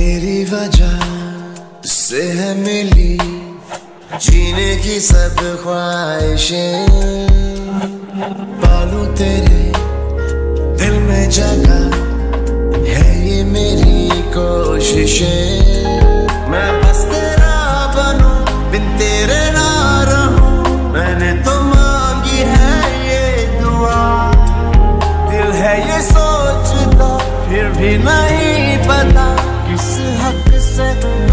तेरी वजह से है मिली जीने की सब ख्वाहिशें, पालूं तेरे दिल में जगह है ये मेरी कोशिशें। मैं बस तेरा बनूं बिन तेरे ना रहूं, मैंने तो मांगी है ये दुआ। दिल है ये सोचता फिर भी नहीं पता किस हक से